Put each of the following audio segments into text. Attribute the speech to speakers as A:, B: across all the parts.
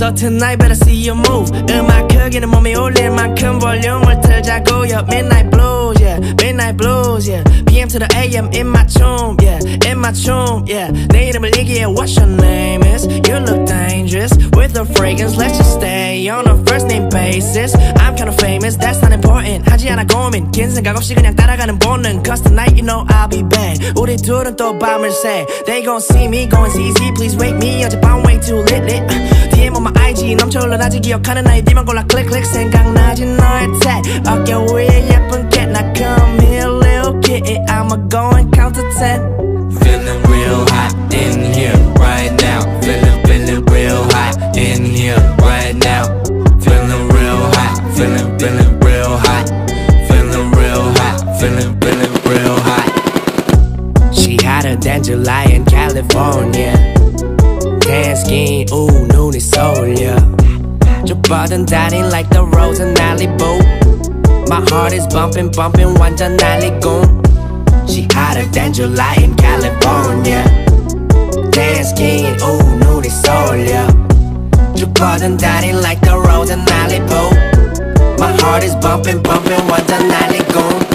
A: So tonight better see you move. 음악 크기는 몸이 울릴 만큼 볼륨을 틀자고요. Midnight blues, yeah, midnight blues, yeah. PM to the AM in my tune, yeah, in my tune, yeah. 내 이름을 얘기해, what's your name is? You look dangerous with the fragrance. Let's just stay on a first name basis. I'm kinda famous, that's not important. 하지 않아 고민, 긴 생각 없이 그냥 따라가는 본능. Cause tonight you know I'll be back. 우리 둘은 또 밤을 새. They gon' see me going easy, please wake me. 어젯밤 way too lit. DM on my IG 넘쳐 흘러나지 기억하는 나의 뒤만 골라 클릭 클릭. 생각나지 너의 tag 어깨 위에 예쁜 cat. Now come here little kid, I'ma go and count to 10.
B: Feeling real hot in here right now. Feeling real hot in here right now. Feeling real hot, feeling real hot. Feeling real hot, feeling real hot.
A: She hotter than July in California. Tan skin, ooh, 눈이 쏠려. 좁아든 다리 like the rose in Malibu. My heart is bumping, bumping, 완전 날리고. She hotter than July in California. Tan skin, ooh, 눈이 쏠려. 좁아든 다리 like the rose in Malibu. My heart is bumping, bumping, 완전 날리고.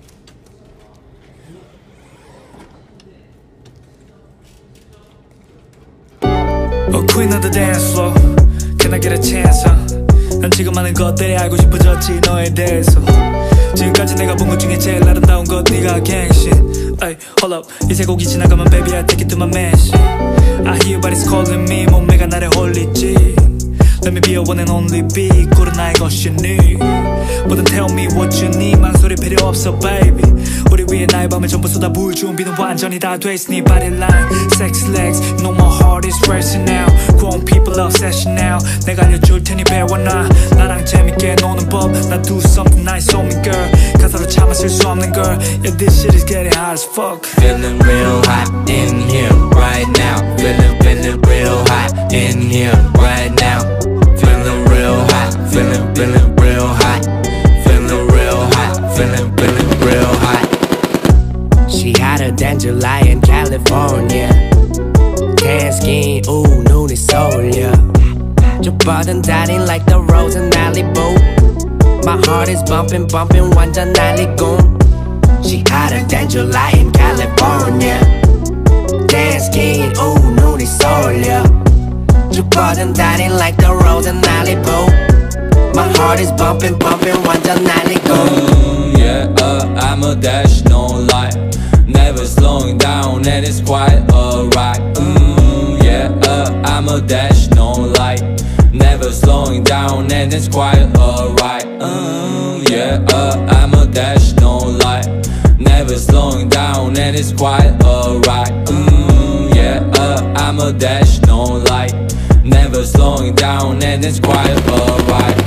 C: Oh, queen of the dance floor, can I get a chance? 난 지금 많은 것들이 알고 싶어졌지 너에 대해서. 지금까지 내가 본 것 중에 제일 아름다운 것 네가 갱신. Ay, hold up, 이제 곡이 지나가면 baby I take it to my mansion. I hear your body's calling me, 몸매가 나를 홀리지. Let me be your one and only B, 꼴은 나의 것이니. 뭐든 tell me what you need, 망설이 필요 없어 baby. 우리 위에 나의 밤을 전부 쏟아부을 준비는 완전히 다 돼있으니 body line, sexy legs, you know my heart is racing now. Grown people obsession now. 내가 알려줄 테니 배워놔. 나랑 재밌게 노는 법, 나 do something nice on me girl. 가사로 참아 쓸 수 없는 girl. Yeah, this shit is getting hot as fuck.
B: Feeling real hot in here right now. Feeling real hot in here right now. Feeling real hot, feeling real hot. Feeling real hot, feeling real hot.
A: She hotter than July in California. Tan skin, ooh, 눈이 쏠려. 좁아든 다리 like the rose in Malibu. My heart is bumping, bumping, 완전 날리고. She hotter than July in California. Tan skin, ooh, 눈이 쏠려. 좁아든 다리 like the rose in Malibu. My heart is bumping, bumping, 완전 날리고.
B: Yeah, I'm a dash, no lie. Never slowing down and it's quite alright. Yeah, I'm a dash, no lie. Never slowing down and it's quite alright. Yeah, I'm a dash, no lie. Never slowing down and it's quite alright. Yeah, I'm a dash, no lie. Never slowing down and it's quite alright.